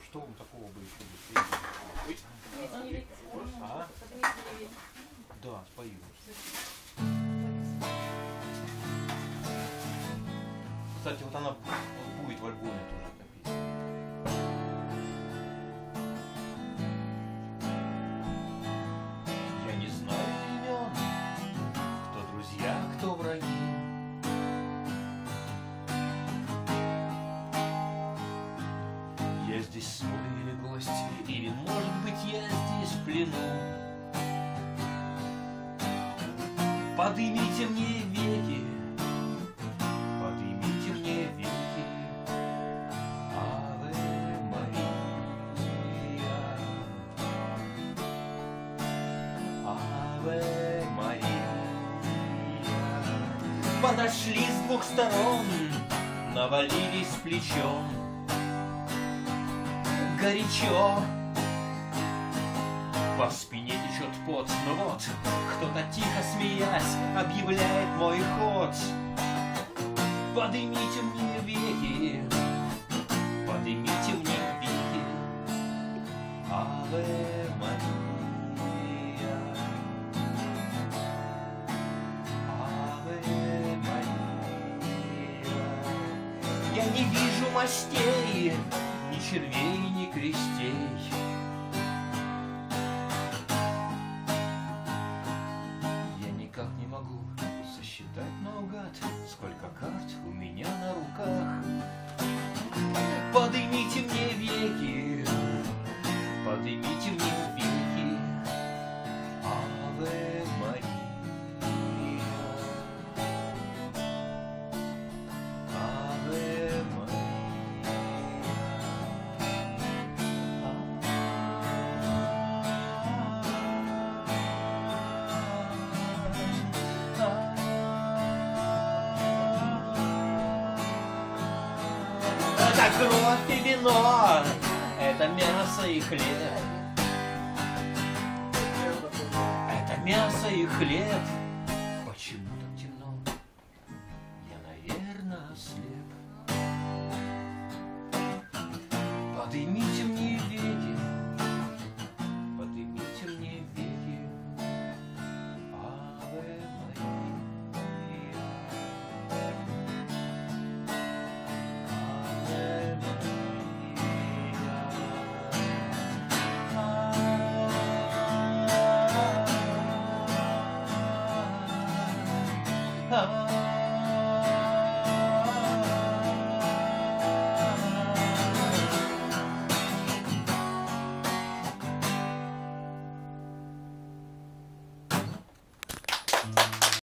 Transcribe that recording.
что вам такого бы еще быть? А? Да, спою. Кстати, вот она будет в альбоме тоже написана. Я не знаю имен, кто друзья, кто враги. Я здесь свой или гость, или, может быть, я здесь в плену. Поднимите мне веки, поднимите мне веки, Аве Мария, Аве Мария. Подошли с двух сторон, навалились плечом. Горячо, по спине течет пот, но вот кто-то тихо смеясь объявляет мой ход. Поднимите мне веки, поднимите мне веки, Аве Мария, Аве Мария. Я не вижу мастей, ни червей, ни крестей. Я никак не могу сосчитать наугад, сколько карт у меня на руках. Поднимите мне веки, поднимите мне веки, Аве Мария, Аве Мария. Это кровь и вино, это мясо и хлеб, это мясо и хлеб.